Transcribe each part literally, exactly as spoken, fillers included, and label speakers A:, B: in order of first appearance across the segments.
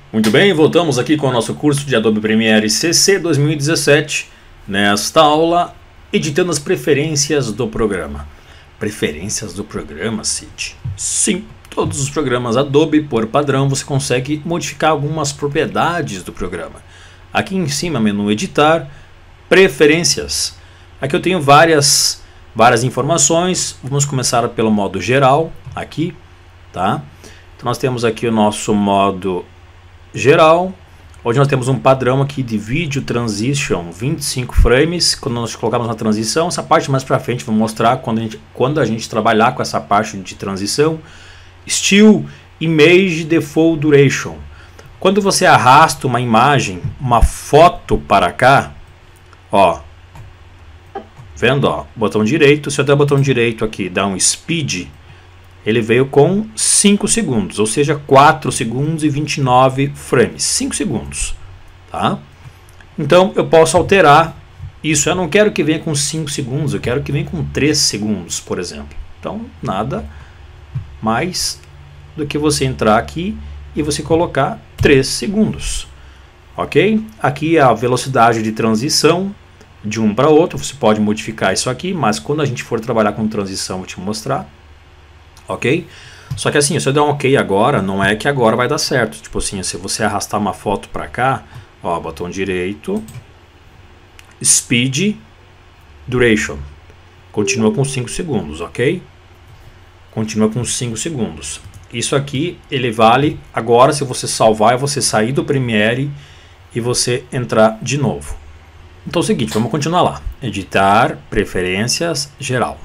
A: Muito bem, voltamos aqui com o nosso curso de Adobe Premiere C C dois mil e dezessete. Nesta aula, editando as preferências do programa. Preferências do programa, Cid? Sim, todos os programas Adobe, por padrão, você consegue modificar algumas propriedades do programa. Aqui em cima, menu Editar, Preferências. Aqui eu tenho várias, várias informações. Vamos começar pelo modo geral, aqui, tá? Então nós temos aqui o nosso modo geral, onde nós temos um padrão aqui de vídeo transition vinte e cinco frames. Quando nós colocamos na transição, essa parte mais para frente vou mostrar quando a, gente, quando a gente trabalhar com essa parte de transição. Still Image Default Duration. Quando você arrasta uma imagem, uma foto para cá, ó, vendo, ó, botão direito, se eu der o botão direito aqui, dá um speed, ele veio com cinco segundos, ou seja, quatro segundos e vinte e nove frames, cinco segundos, tá? Então eu posso alterar isso. Eu não quero que venha com cinco segundos, eu quero que venha com três segundos, por exemplo. Então nada mais do que você entrar aqui e você colocar três segundos, ok? Aqui é a velocidade de transição de um para outro. Você pode modificar isso aqui, mas quando a gente for trabalhar com transição eu vou te mostrar. Ok? Só que assim, se eu der um ok agora, não é que agora vai dar certo. Tipo assim, se você arrastar uma foto para cá, ó, botão direito, Speed Duration, continua com cinco segundos, ok? Continua com cinco segundos. Isso aqui, ele vale agora, se você salvar, é você sair do Premiere e você entrar de novo. Então é o seguinte, vamos continuar lá. Editar, Preferências, Geral.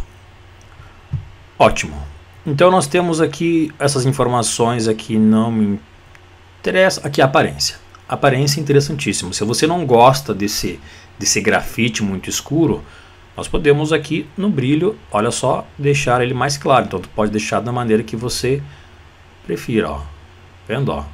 A: Ótimo. Então nós temos aqui essas informações aqui, não me interessa. Aqui a aparência. Aparência é interessantíssimo. Se você não gosta desse, desse grafite muito escuro, nós podemos aqui no brilho, olha só, deixar ele mais claro. Então tu pode deixar da maneira que você prefira, ó. Vendo, ó.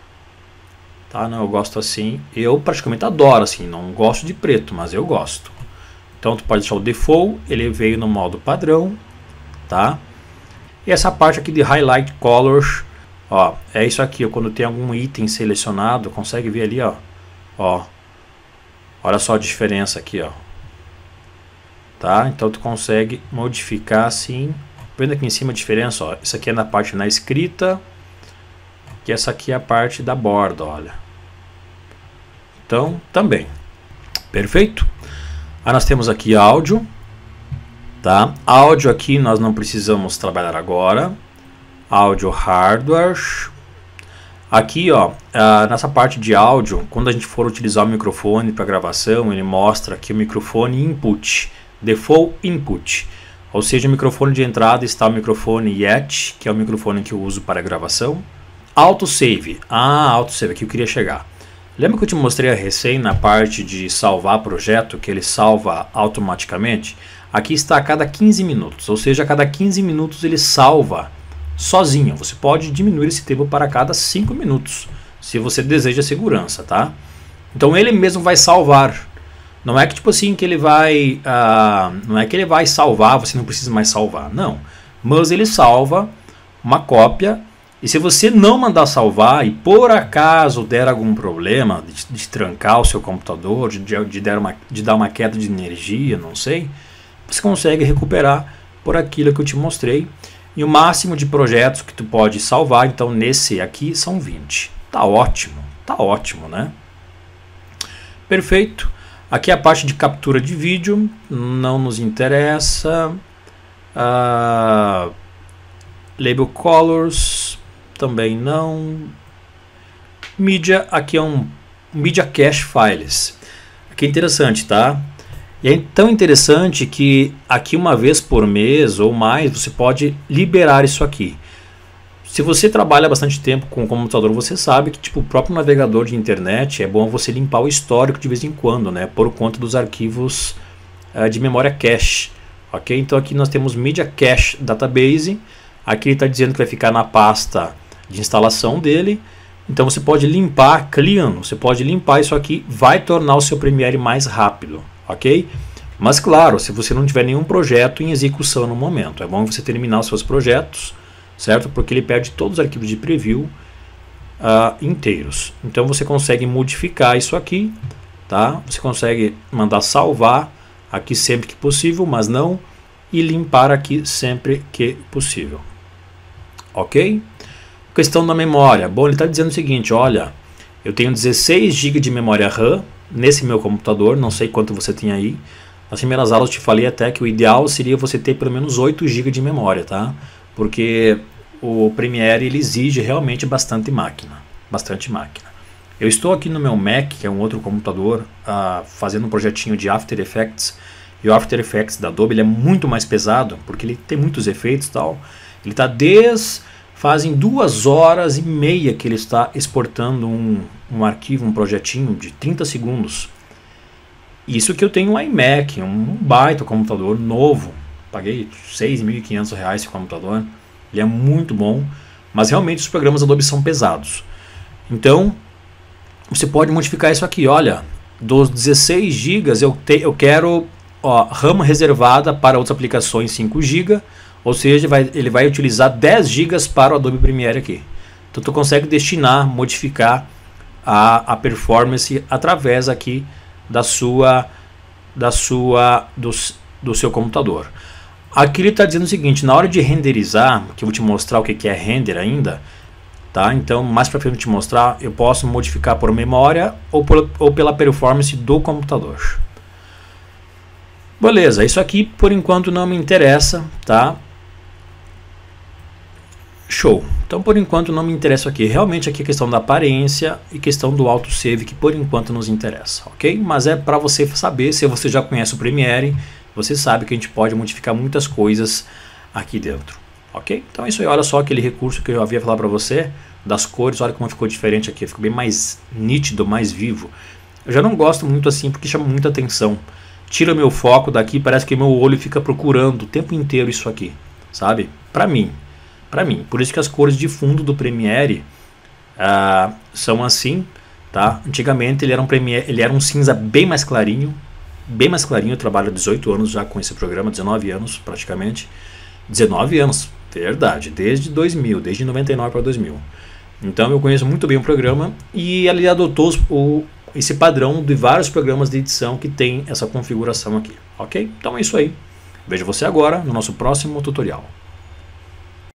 A: Tá, não, eu gosto assim. Eu praticamente adoro assim, não gosto de preto, mas eu gosto. Então tu pode deixar o default, ele veio no modo padrão, tá? E essa parte aqui de Highlight Colors, ó, é isso aqui, ó, quando tem algum item selecionado, consegue ver ali, ó, ó, olha só a diferença aqui, ó, tá? Então tu consegue modificar assim, vendo aqui em cima a diferença, ó, isso aqui é na parte na escrita, e essa aqui é a parte da borda, olha. Então, também, perfeito? Aí nós temos aqui áudio. Tá? Áudio aqui nós não precisamos trabalhar agora. Áudio hardware. Aqui, ó, nessa parte de áudio, quando a gente for utilizar o microfone para gravação, ele mostra aqui o microfone input, default input. Ou seja, o microfone de entrada está o microfone Yeti, que é o microfone que eu uso para gravação. Autosave. Ah, autosave, aqui eu queria chegar. Lembra que eu te mostrei a recém na parte de salvar projeto, que ele salva automaticamente? Aqui está a cada quinze minutos, ou seja, a cada quinze minutos ele salva sozinho. Você pode diminuir esse tempo para cada cinco minutos, se você deseja segurança, tá? Então ele mesmo vai salvar. Não é que tipo assim que ele vai, uh, não é que ele vai salvar, você não precisa mais salvar, não. Mas ele salva uma cópia. E se você não mandar salvar e por acaso der algum problema de, de trancar o seu computador, de, de, der uma, de dar uma queda de energia, não sei, você consegue recuperar por aquilo que eu te mostrei. E o máximo de projetos que tu pode salvar, então nesse aqui são vinte. Tá ótimo, tá ótimo, né? Perfeito. Aqui é a parte de captura de vídeo, não nos interessa. Uh, label Colors, também não. Mídia, aqui é um Media Cache Files. Aqui é interessante, tá? E é tão interessante que aqui uma vez por mês ou mais você pode liberar isso aqui. Se você trabalha bastante tempo com o computador, você sabe que tipo, o próprio navegador de internet é bom você limpar o histórico de vez em quando, né? Por conta dos arquivos uh, de memória cache. Ok? Então aqui nós temos Media Cache Database. Aqui ele está dizendo que vai ficar na pasta de instalação dele. Então você pode limpar, clean, você pode limpar isso aqui, vai tornar o seu Premiere mais rápido. Ok? Mas claro, se você não tiver nenhum projeto em execução no momento, é bom você terminar os seus projetos, certo? Porque ele perde todos os arquivos de preview uh, inteiros. Então você consegue modificar isso aqui, tá? Você consegue mandar salvar aqui sempre que possível, mas não, e limpar aqui sempre que possível. Ok? Questão da memória. Bom, ele está dizendo o seguinte, olha, eu tenho dezesseis gigas de memória RAM nesse meu computador, não sei quanto você tem aí. Nas primeiras aulas eu te falei até que o ideal seria você ter pelo menos oito gigas de memória, tá? Porque o Premiere ele exige realmente bastante máquina, bastante máquina. Eu estou aqui no meu Mac, que é um outro computador, uh, fazendo um projetinho de After Effects. E o After Effects da Adobe ele é muito mais pesado, porque ele tem muitos efeitos e tal. Ele está desde... fazem duas horas e meia que ele está exportando um, um arquivo, um projetinho de trinta segundos. Isso que eu tenho um iMac, um baita computador novo. Paguei seis mil e quinhentos reais esse computador. Ele é muito bom, mas realmente os programas Adobe são pesados. Então, você pode modificar isso aqui. Olha, dos dezesseis gigas eu, te, eu quero ó, RAM reservada para outras aplicações cinco gigas. Ou seja, vai, ele vai utilizar dez gigas para o Adobe Premiere aqui. Então tu consegue destinar, modificar a, a performance através aqui da sua, da sua, do, do seu computador. Aqui ele está dizendo o seguinte, na hora de renderizar, que eu vou te mostrar o que é render ainda, tá? Então mais para frente eu te mostrar, eu posso modificar por memória ou, por, ou pela performance do computador. Beleza, isso aqui por enquanto não me interessa, tá? Show. Então por enquanto não me interessa aqui. Realmente aqui a questão da aparência e questão do autosave que por enquanto nos interessa, ok? Mas é para você saber, se você já conhece o Premiere, você sabe que a gente pode modificar muitas coisas aqui dentro, ok? Então é isso aí, olha só aquele recurso que eu havia falado para você, das cores, olha como ficou diferente aqui, ficou bem mais nítido, mais vivo. Eu já não gosto muito assim porque chama muita atenção. Tira meu foco daqui, parece que meu olho fica procurando o tempo inteiro isso aqui, sabe? Para mim. Para mim, por isso que as cores de fundo do Premiere uh, são assim, tá? Antigamente ele era, um Premiere, ele era um cinza bem mais clarinho, bem mais clarinho. Eu trabalho há dezoito anos já com esse programa, dezenove anos praticamente, dezenove anos, verdade, desde dois mil, desde noventa e nove para dois mil. Então eu conheço muito bem o programa e ele adotou o, esse padrão de vários programas de edição que tem essa configuração aqui, ok? Então é isso aí. Vejo você agora no nosso próximo tutorial.